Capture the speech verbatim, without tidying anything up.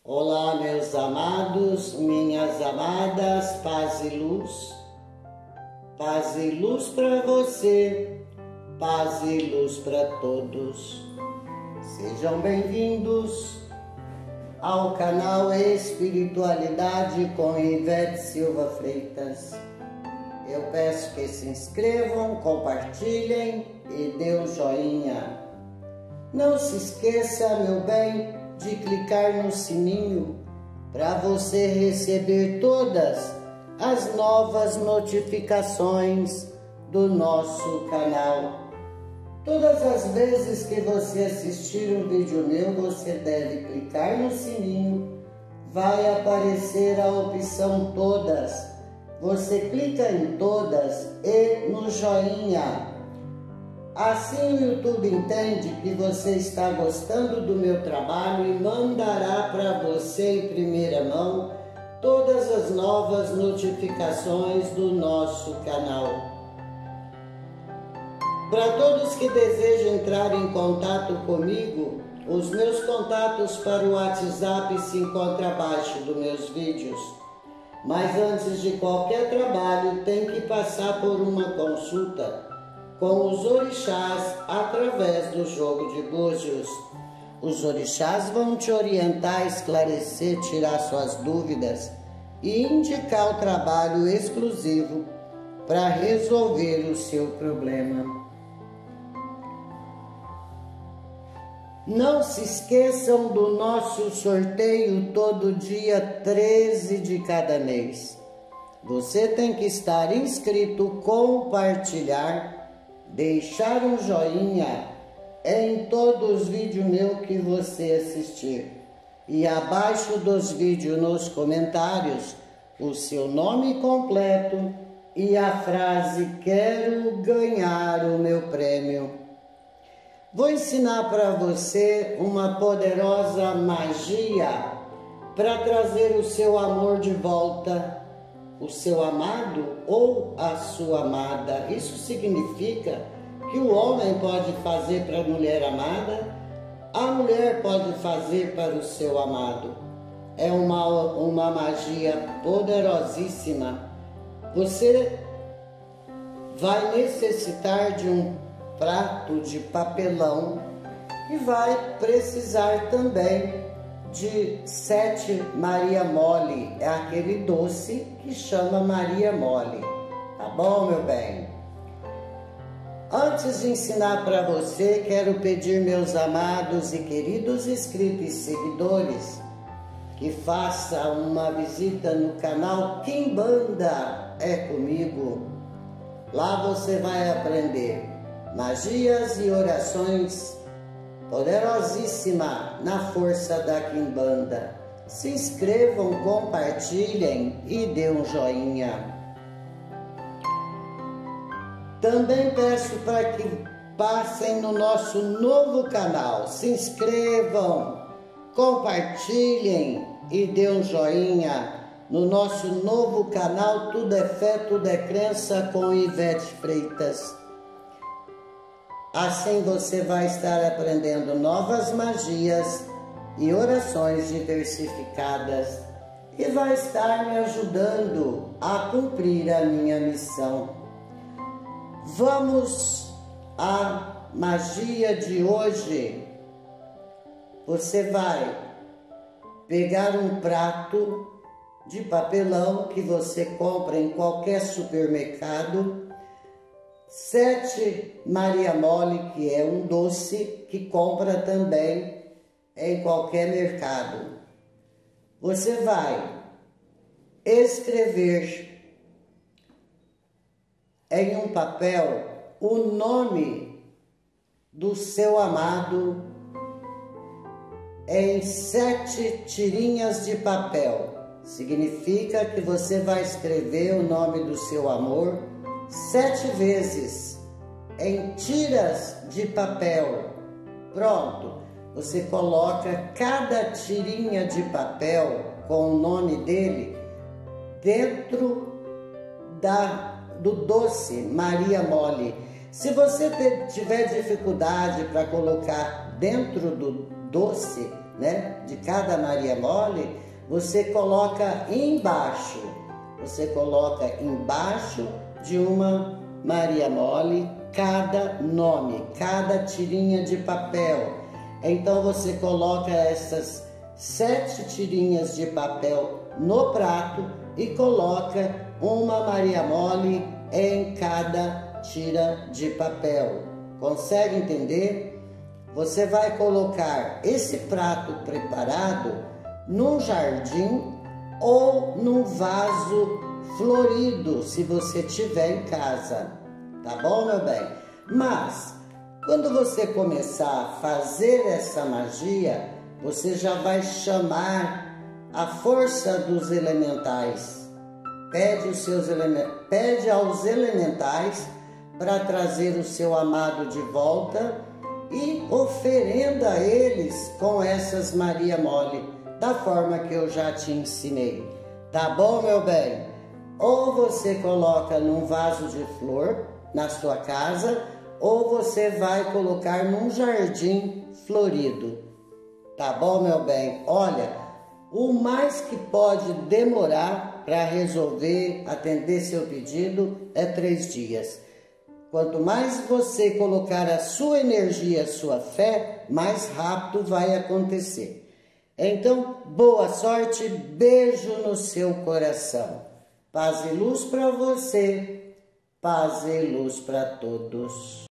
Olá, meus amados, minhas amadas, paz e luz. Paz e luz para você, paz e luz para todos. Sejam bem-vindos ao canal Espiritualidade com Ivete Silva Freitas. Eu peço que se inscrevam, compartilhem e dê um joinha. Não se esqueça, meu bem, de clicar no sininho para você receber todas as novas notificações do nosso canal. Todas as vezes que você assistir um vídeo meu, você deve clicar no sininho, vai aparecer a opção todas. Você clica em todas e no joinha. Assim o YouTube entende que você está gostando do meu trabalho e mandará para você em primeira mão todas as novas notificações do nosso canal. Para todos que desejam entrar em contato comigo, os meus contatos para o WhatsApp se encontram abaixo dos meus vídeos. Mas antes de qualquer trabalho tem que passar por uma consulta com os orixás através do jogo de búzios. Os orixás vão te orientar, esclarecer, tirar suas dúvidas e indicar o trabalho exclusivo para resolver o seu problema. Não se esqueçam do nosso sorteio todo dia treze de cada mês. Você tem que estar inscrito, compartilhar, deixar um joinha em todos os vídeos meus que você assistir. E abaixo dos vídeos, nos comentários, o seu nome completo e a frase "Quero ganhar o meu prêmio". Vou ensinar para você uma poderosa magia para trazer o seu amor de volta, o seu amado ou a sua amada. Isso significa que o homem pode fazer para a mulher amada, a mulher pode fazer para o seu amado. É uma, uma magia poderosíssima. Você vai necessitar de um prato de papelão e vai precisar também de sete Maria Mole, é aquele doce que chama Maria Mole, tá bom, meu bem? Antes de ensinar para você, quero pedir, meus amados e queridos inscritos e seguidores, que faça uma visita no canal Quimbanda é Comigo. Lá você vai aprender magias e orações poderosíssima na força da Quimbanda. Se inscrevam, compartilhem e dê um joinha. Também peço para que passem no nosso novo canal. Se inscrevam, compartilhem e dê um joinha no nosso novo canal Tudo é Fé, Tudo é Crença com Ivete Freitas. Assim você vai estar aprendendo novas magias e orações diversificadas e vai estar me ajudando a cumprir a minha missão. Vamos à magia de hoje. Você vai pegar um prato de papelão que você compra em qualquer supermercado, sete Maria Mole, que é um doce que compra também em qualquer mercado. Você vai escrever em um papel o nome do seu amado em sete tirinhas de papel. Significa que você vai escrever o nome do seu amor sete vezes em tiras de papel. Pronto, você coloca cada tirinha de papel com o nome dele dentro da, do doce Maria Mole. Se você tiver dificuldade para colocar dentro do doce, né, de cada Maria Mole, você coloca embaixo, você coloca embaixo de uma Maria Mole cada nome, cada tirinha de papel. Então você coloca essas sete tirinhas de papel no prato e coloca uma Maria Mole em cada tira de papel. Consegue entender? Você vai colocar esse prato preparado num jardim ou num vaso florido, se você tiver em casa, tá bom, meu bem? Mas, quando você começar a fazer essa magia, você já vai chamar a força dos elementais. Pede, os seus elementais, pede aos elementais para trazer o seu amado de volta e oferenda a eles com essas Maria Mole, da forma que eu já te ensinei. Tá bom, meu bem? Ou você coloca num vaso de flor na sua casa, ou você vai colocar num jardim florido. Tá bom, meu bem? Olha, o mais que pode demorar para resolver, atender seu pedido, é três dias. Quanto mais você colocar a sua energia, a sua fé, mais rápido vai acontecer. Então, boa sorte, beijo no seu coração. Paz e luz para você, paz e luz para todos.